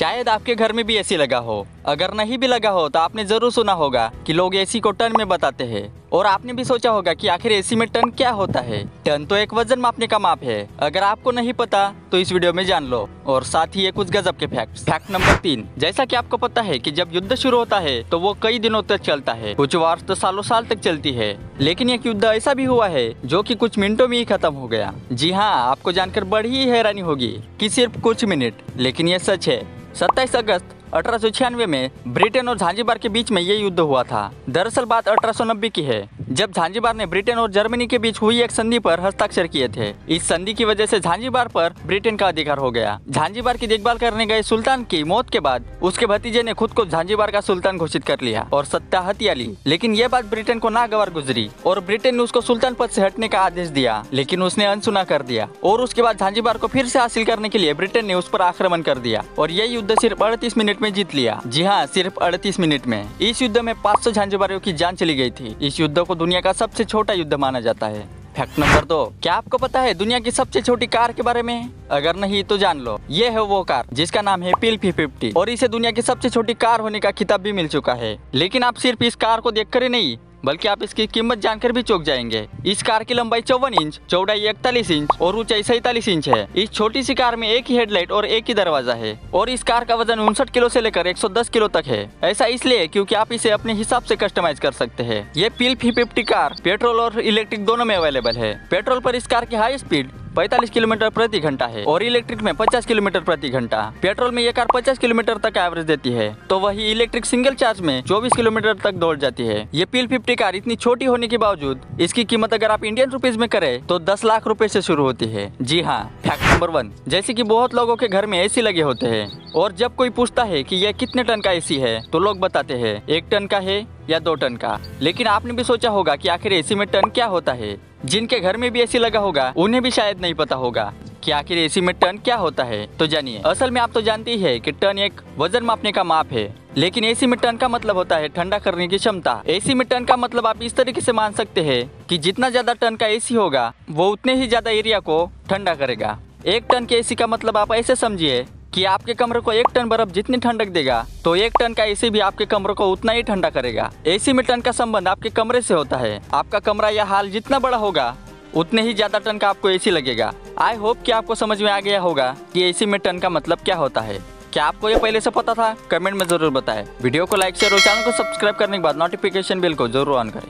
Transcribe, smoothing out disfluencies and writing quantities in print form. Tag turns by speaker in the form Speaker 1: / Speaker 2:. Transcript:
Speaker 1: शायद आपके घर में भी एसी लगा हो, अगर नहीं भी लगा हो तो आपने जरूर सुना होगा कि लोग एसी को टन में बताते हैं। और आपने भी सोचा होगा कि आखिर एसी में टन क्या होता है। टन तो एक वजन मापने का माप है। अगर आपको नहीं पता तो इस वीडियो में जान लो। और साथ ही ये कुछ गजब के फैक्ट्स। फैक्ट नंबर 3, जैसा कि आपको पता है कि जब युद्ध शुरू होता है तो वो कई दिनों तक चलता है, कुछ वार तो सालों साल तक चलती है। लेकिन एक युद्ध ऐसा भी हुआ है जो कि कुछ मिनटों में ही खत्म हो गया। जी हाँ, आपको जानकर बड़ी हैरानी होगी कि सिर्फ कुछ मिनट, लेकिन ये सच है। 27 अगस्त 1896 में ब्रिटेन और झांझीबार के बीच में ये युद्ध हुआ था। दरअसल बात 1890 की है, जब झांझीबार ने ब्रिटेन और जर्मनी के बीच हुई एक संधि पर हस्ताक्षर किए थे। इस संधि की वजह से झांझीबार पर ब्रिटेन का अधिकार हो गया। झांझीबार की देखभाल करने गए सुल्तान की मौत के बाद उसके भतीजे ने खुद को झांझीबार का सुल्तान घोषित कर लिया और सत्ता हथिया ली। लेकिन ये बात ब्रिटेन को नागवार गुजरी और ब्रिटेन ने उसको सुल्तान पद से हटने का आदेश दिया, लेकिन उसने अनसुना कर दिया। और उसके बाद झांझीबार को फिर से हासिल करने के लिए ब्रिटेन ने उस पर आक्रमण कर दिया और ये युद्ध सिर्फ 38 मिनट में जीत लिया। जी हाँ, सिर्फ 38 मिनट में। इस युद्ध में 500 झांझीबारियों की जान चली गई थी। इस युद्ध को दुनिया का सबसे छोटा युद्ध माना जाता है। फैक्ट नंबर 2, क्या आपको पता है दुनिया की सबसे छोटी कार के बारे में? अगर नहीं तो जान लो, ये है वो कार जिसका नाम है PL 50 और इसे दुनिया की सबसे छोटी कार होने का खिताब भी मिल चुका है। लेकिन आप सिर्फ इस कार को देखकर ही नहीं, बल्कि आप इसकी कीमत जानकर भी चौंक जाएंगे। इस कार की लंबाई 54 इंच, चौड़ाई 41 इंच और ऊंचाई 47 इंच है। इस छोटी सी कार में एक ही हेडलाइट और एक ही दरवाजा है और इस कार का वजन 59 किलो से लेकर 110 किलो तक है। ऐसा इसलिए क्योंकि आप इसे अपने हिसाब से कस्टमाइज कर सकते हैं। ये PL 50 कार पेट्रोल और इलेक्ट्रिक दोनों में अवेलेबल है। पेट्रोल पर इस कार की हाई स्पीड 45 किलोमीटर प्रति घंटा है और इलेक्ट्रिक में 50 किलोमीटर प्रति घंटा। पेट्रोल में ये कार 50 किलोमीटर तक एवरेज देती है, तो वही इलेक्ट्रिक सिंगल चार्ज में 24 किलोमीटर तक दौड़ जाती है। ये PL 50 कार इतनी छोटी होने के बावजूद इसकी कीमत अगर आप इंडियन रुपीज में करें तो 10 लाख रुपए से शुरू होती है। जी हाँ। फैक्ट नंबर 1, जैसे कि बहुत लोगों के घर में एसी लगे होते हैं और जब कोई पूछता है कि यह कितने टन का एसी है तो लोग बताते हैं 1 टन का है या 2 टन का। लेकिन आपने भी सोचा होगा कि आखिर एसी में टन क्या होता है? जिनके घर में भी एसी लगा होगा उन्हें भी शायद नहीं पता होगा कि आखिर एसी में टन क्या होता है। तो जानिए, असल में आप तो जानते ही है कि टन एक वजन मापने का माप है, लेकिन एसी में टन का मतलब होता है ठंडा करने की क्षमता। एसी में टन का मतलब आप इस तरीके से मान सकते हैं कि जितना ज्यादा टन का एसी होगा वो उतने ही ज्यादा एरिया को ठंडा करेगा। 1 टन के एसी का मतलब आप ऐसे समझिए कि आपके कमरे को 1 टन बर्फ जितनी ठंडक देगा तो 1 टन का एसी भी आपके कमरे को उतना ही ठंडा करेगा। एसी में टन का संबंध आपके कमरे से होता है। आपका कमरा या हॉल जितना बड़ा होगा उतने ही ज्यादा टन का आपको एसी लगेगा। आई होप कि आपको समझ में आ गया होगा कि एसी में टन का मतलब क्या होता है। क्या आपको ये पहले से पता था? कमेंट में जरूर बताएं। वीडियो को लाइक शेयर और चैनल को सब्सक्राइब करने के बाद नोटिफिकेशन बेल को जरूर ऑन करें।